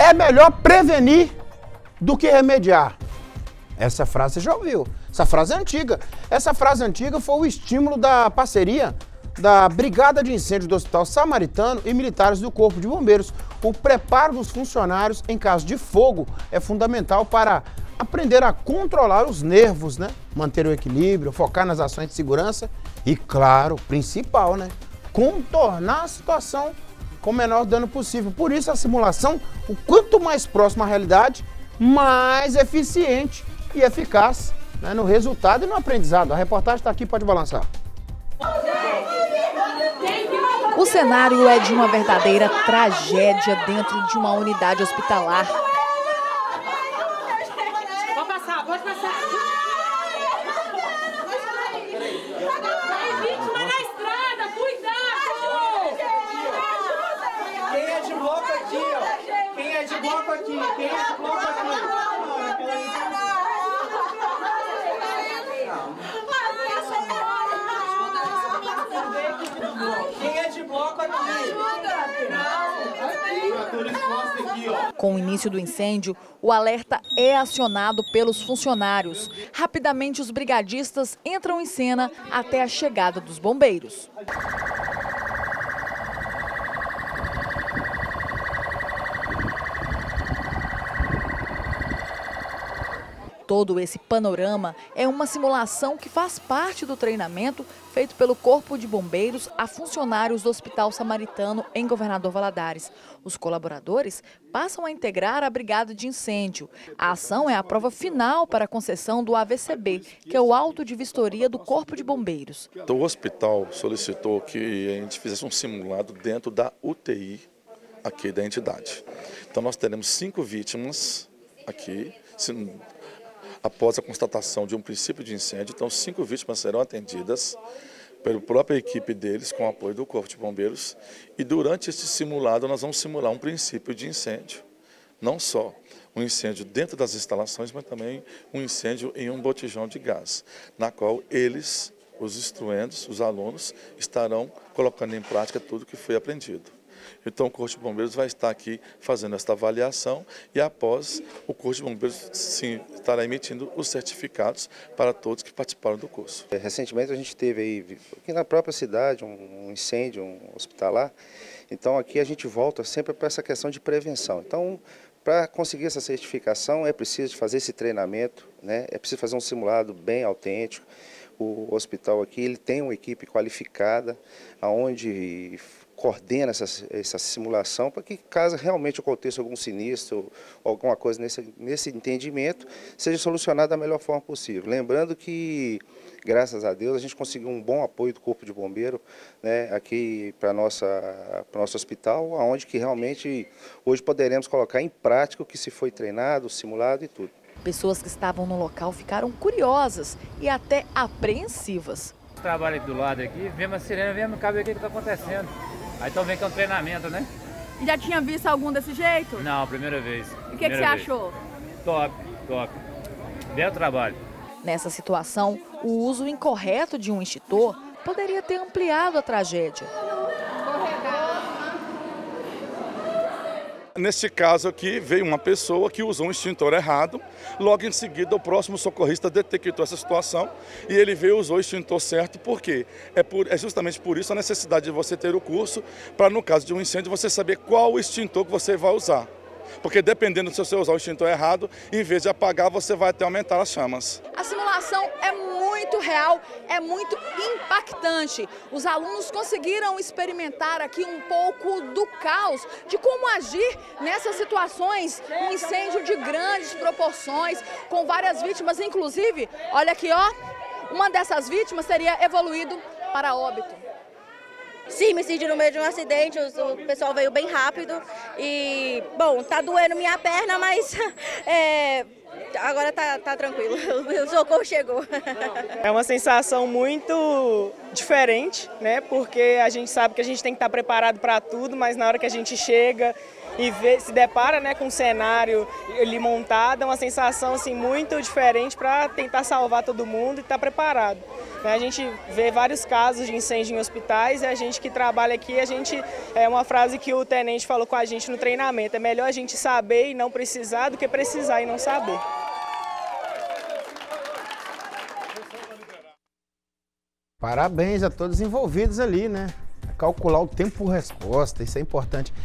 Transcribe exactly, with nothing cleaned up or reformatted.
é melhor prevenir do que remediar. Essa frase você já ouviu. Essa frase é antiga. Essa frase antiga foi o estímulo da parceria da Brigada de Incêndio do Hospital Samaritano e militares do Corpo de Bombeiros. O preparo dos funcionários em caso de fogo é fundamental para aprender a controlar os nervos, né? Manter o equilíbrio, focar nas ações de segurança e, claro, principal, né? Contornar a situação com o menor dano possível. Por isso a simulação, o quanto mais próxima à realidade, mais eficiente e eficaz, né, no resultado e no aprendizado. A reportagem está aqui, pode balançar. O cenário é de uma verdadeira tragédia dentro de uma unidade hospitalar. Pode passar, pode passar. Tem vítima na estrada, cuidado! Quem é de bloco aqui, ó? Quem é de bloco aqui? Quem é de bloco aqui? Quem é de bloco aqui? Com o início do incêndio, o alerta é acionado pelos funcionários. Rapidamente, os brigadistas entram em cena até a chegada dos bombeiros. Todo esse panorama é uma simulação que faz parte do treinamento feito pelo Corpo de Bombeiros a funcionários do Hospital Samaritano em Governador Valadares. Os colaboradores passam a integrar a Brigada de Incêndio. A ação é a prova final para a concessão do A V C B, que é o auto de vistoria do Corpo de Bombeiros. Então, o hospital solicitou que a gente fizesse um simulado dentro da U T I aqui da entidade. Então nós teremos cinco vítimas aqui, após a constatação de um princípio de incêndio. Então, cinco vítimas serão atendidas pela própria equipe deles, com o apoio do Corpo de Bombeiros. E durante este simulado, nós vamos simular um princípio de incêndio. Não só um incêndio dentro das instalações, mas também um incêndio em um botijão de gás, na qual eles, os instruendos, os alunos, estarão colocando em prática tudo que foi aprendido. Então, o Corpo de Bombeiros vai estar aqui fazendo esta avaliação e, após, o Corpo de Bombeiros sim, estará emitindo os certificados para todos que participaram do curso. Recentemente a gente teve aí, aqui na própria cidade, um incêndio um hospitalar. Então, aqui a gente volta sempre para essa questão de prevenção. Então, para conseguir essa certificação é preciso fazer esse treinamento, né? É preciso fazer um simulado bem autêntico. O hospital aqui ele tem uma equipe qualificada, onde coordena essa, essa simulação para que, caso realmente aconteça algum sinistro ou alguma coisa nesse, nesse entendimento, seja solucionado da melhor forma possível. Lembrando que, graças a Deus, a gente conseguiu um bom apoio do Corpo de Bombeiro, né, aqui para nossa para o nosso hospital, onde que realmente hoje poderemos colocar em prática o que se foi treinado, simulado e tudo. Pessoas que estavam no local ficaram curiosas e até apreensivas. Trabalho aqui do lado aqui, vemos a sirene, vemos, cabe o que está acontecendo. Aí estão vendo que é um treinamento, né? Já tinha visto algum desse jeito? Não, primeira vez. E o que, que você achou? Top, top. Belo trabalho. Nessa situação, o uso incorreto de um extintor poderia ter ampliado a tragédia. Neste caso aqui, veio uma pessoa que usou um extintor errado. Logo em seguida, o próximo socorrista detectou essa situação e ele veio e usou o extintor certo. Por quê? É, por, é justamente por isso a necessidade de você ter o curso, para no caso de um incêndio, você saber qual o extintor que você vai usar. Porque dependendo se você usar o extintor errado, em vez de apagar, você vai até aumentar as chamas. A simulação é muito real, é muito impactante. Os alunos conseguiram experimentar aqui um pouco do caos, de como agir nessas situações, um incêndio de grandes proporções, com várias vítimas, inclusive, olha aqui, ó, uma dessas vítimas teria evoluído para óbito. Sim, me senti no meio de um acidente, o pessoal veio bem rápido e, bom, tá doendo minha perna, mas é, agora tá, tá tranquilo, o socorro chegou. É uma sensação muito diferente, né? Porque a gente sabe que a gente tem que estar preparado para tudo, mas na hora que a gente chega e vê, se depara, né, com um cenário ali montado, é uma sensação assim, muito diferente para tentar salvar todo mundo e estar preparado. A gente vê vários casos de incêndio em hospitais e a gente que trabalha aqui, a gente, é uma frase que o tenente falou com a gente no treinamento, é melhor a gente saber e não precisar do que precisar e não saber. Parabéns a todos envolvidos ali, né? Calcular o tempo-resposta, isso é importante.